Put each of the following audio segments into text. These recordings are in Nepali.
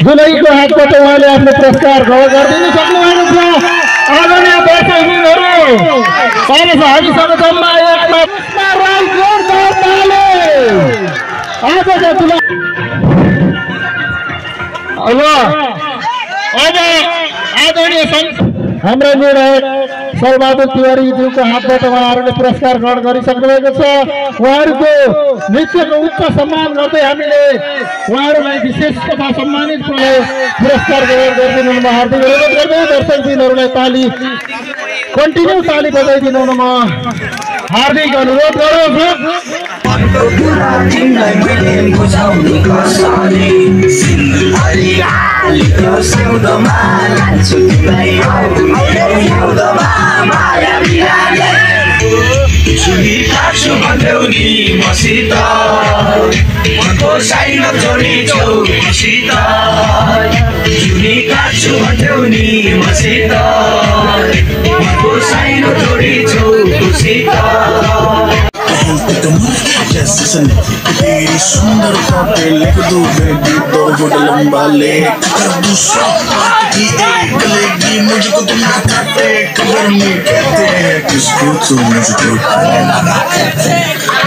जुलाईको हातबाट उहाँले आफ्नो पुरस्कार ग्रहण गरिदिन सक्नुभएको छ। आदरणीय दर्शकहरू हामीसँग जम्मा एकमा आजको तुला अब आदरणीय हाम्रा निर्णायक सर्वबहादुर तिवारीज्यूको हातबाट उहाँहरूले पुरस्कार ग्रहण गरिसक्नु भएको छ। उहाँहरूको नृत्यको उच्च सम्मान गर्दै हामीले उहाँहरूलाई विशेष तथा सम्मानित पुरस्कार ग्रहण गरिदिनुमा हार्दिक अनुरोध गर्दै दर्शकबिनहरूलाई ताली कन्टिन्यू ताली बजाइदिनु म हार्दिक अनुरोध गर्दछु। जुनी काट्छु भन्यौ नि मसित मनको साइन जोडी छौ मसित जुनी काट्छु भन्यौ नि मसित मनको साइन जोडी छौ मसित तेरी सुंदरता पे लिख दूं बेबी दो फुट लंबा लेख कर दूं की एक लेगी मुझको तुम ना काटे कबर में कहते हैं किसको तुम मुझको लगा कहते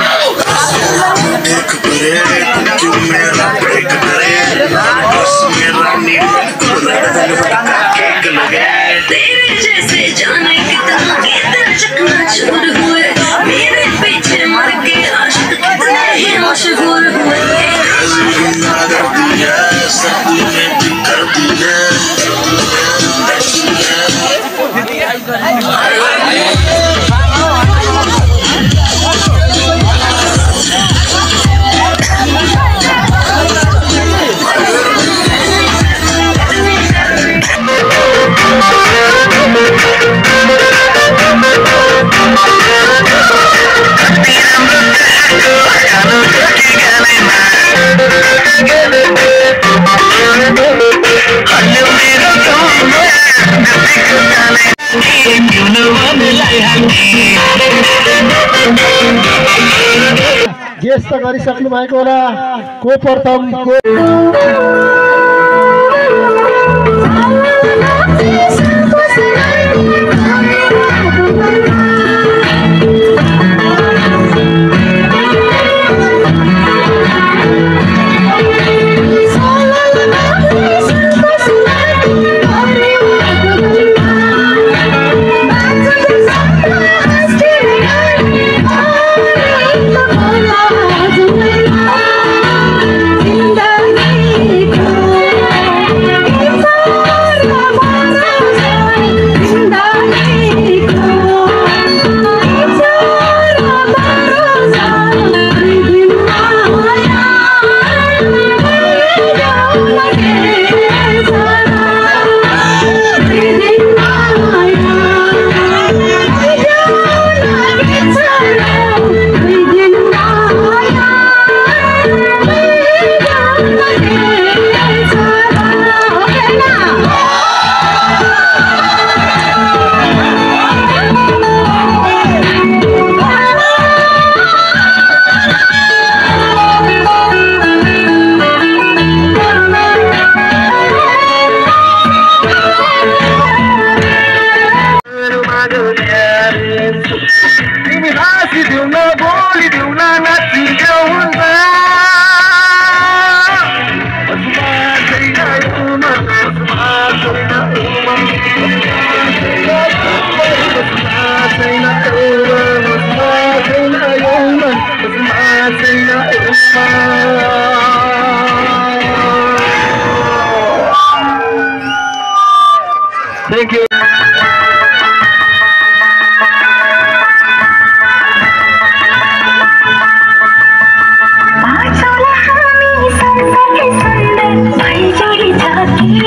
देख परे क्यों मेरा ब्रेक करे बस मेरा नी केक लगे तेरे जैसे जाने कितना दिल चकना चूर हुए मेरे पीछे मर के आशिक कितने ही मशहूर हुए कर दिया गेस त गरिसक्नु भएको होला को प्रथम को Thank you. Bye.